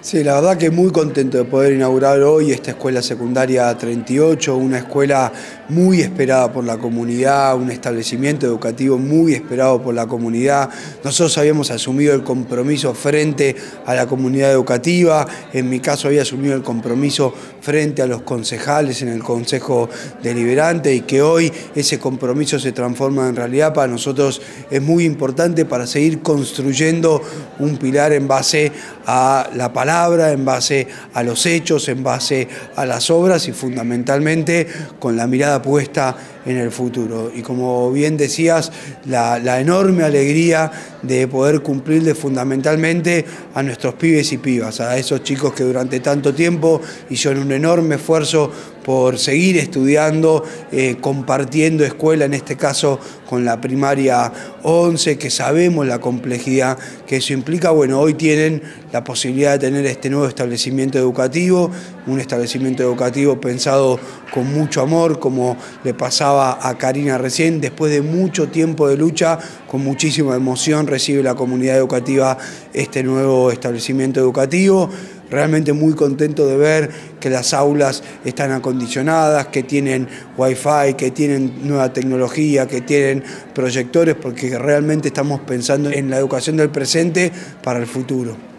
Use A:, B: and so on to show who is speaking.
A: Sí, la verdad que muy contento de poder inaugurar hoy esta escuela secundaria 38, una escuela muy esperada por la comunidad, un establecimiento educativo muy esperado por la comunidad. Nosotros habíamos asumido el compromiso frente a la comunidad educativa, en mi caso había asumido el compromiso frente a los concejales en el Consejo Deliberante, y que hoy ese compromiso se transforma en realidad para nosotros es muy importante para seguir construyendo un pilar en base a la palabra, en base a los hechos, en base a las obras y fundamentalmente con la mirada puesta en el futuro. Y como bien decías, la enorme alegría de poder cumplirle fundamentalmente a nuestros pibes y pibas, a esos chicos que durante tanto tiempo hicieron un enorme esfuerzo por seguir estudiando, compartiendo escuela, en este caso con la primaria 11, que sabemos la complejidad que eso implica. Bueno, hoy tienen la posibilidad de tener este nuevo establecimiento educativo, un establecimiento educativo pensado con mucho amor, como le pasaba a Karina recién. Después de mucho tiempo de lucha, con muchísima emoción recibe la comunidad educativa este nuevo establecimiento educativo. Realmente muy contento de ver que las aulas están acondicionadas, que tienen wifi, que tienen nueva tecnología, que tienen proyectores, porque realmente estamos pensando en la educación del presente para el futuro.